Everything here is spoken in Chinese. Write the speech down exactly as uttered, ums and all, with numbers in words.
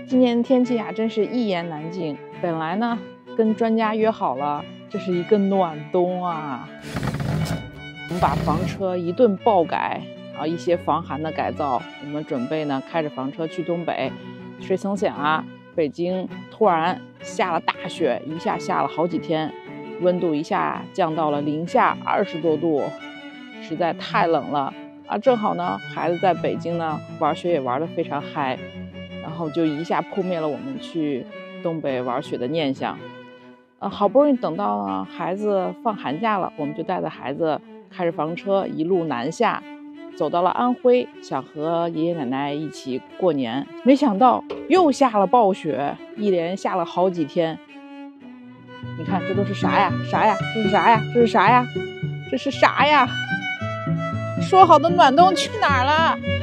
今年天气啊，真是一言难尽。本来呢，跟专家约好了，这是一个暖冬啊。我们把房车一顿爆改啊，一些防寒的改造。我们准备呢，开着房车去东北。谁曾想啊，北京突然下了大雪，一下下了好几天，温度一下降到了零下二十多度，实在太冷了啊！正好呢，孩子在北京呢玩雪也玩得非常嗨。然后就一下扑灭了我们去东北玩雪的念想。呃，好不容易等到呢孩子放寒假了，我们就带着孩子开着房车一路南下，走到了安徽，想和爷爷奶奶一起过年。没想到又下了暴雪，一连下了好几天。你看这都是啥呀？啥呀？这是啥呀？这是啥呀？这是啥呀？说好的暖冬去哪儿了？